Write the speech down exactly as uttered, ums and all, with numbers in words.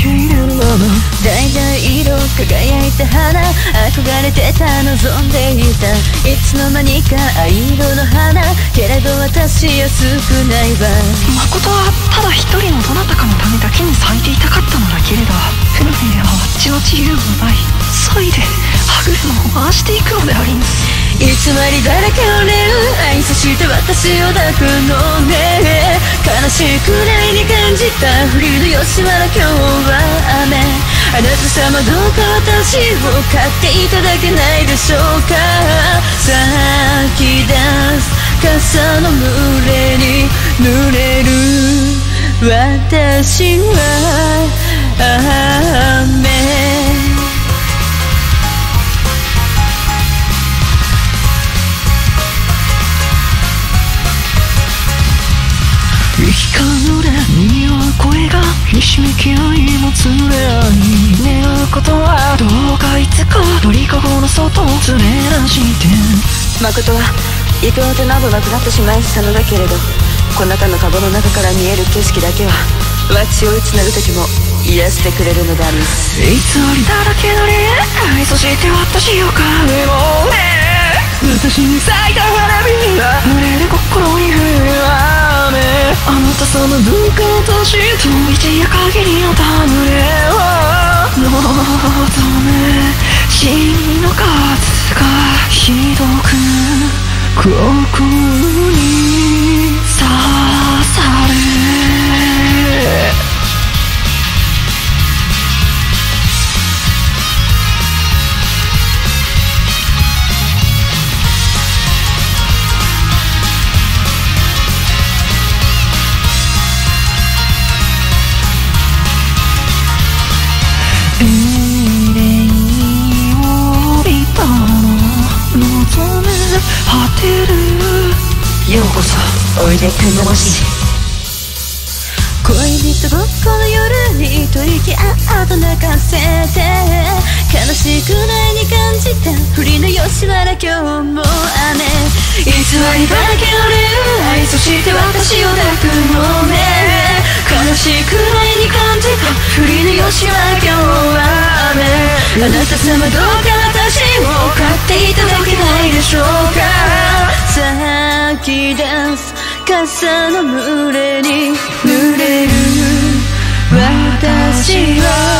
け入れるまま橙色輝いた花憧れてた望んでいたいつの間にか藍色の花けれど私は少ないわ誠はただ一人のどなたかのためだけに咲いていたかったのだけれど運命はあっちの自由を奪い削いで歯車を回していくのであります偽りだらけの恋愛そして私を抱くのね悲しいくらいに感じた降りの吉原今日は雨あなた様どうか私を買っていただけないでしょうか咲き出す傘の群れに濡れる私は雨息かぬれ耳は声がひしめき合いもつれ合い願うことはどうかいつか鳥かごの外を連れ出して誠は行く当てなどなくなってしまいしたのだけれどこなたのカゴの中から見える景色だけは私をいつ寝る時も癒してくれるのであります偽りだらけの恋愛そして私を彼もね私に咲いた花火が濡れる心に降る雨あなた様どうか私と一夜限りのたむれを望む死の数がひどく心に刺さるようこそおいで天の星恋人ごっこの夜に吐息あっと泣かせて悲しいくらいに感じた降りの吉原今日も雨偽りだらけの恋愛そして私を抱くのね悲しいくらいに感じた降りの吉原今日は雨あなた様どうか私を買っていただけないでしょうか咲き出す傘の群れに濡れる私は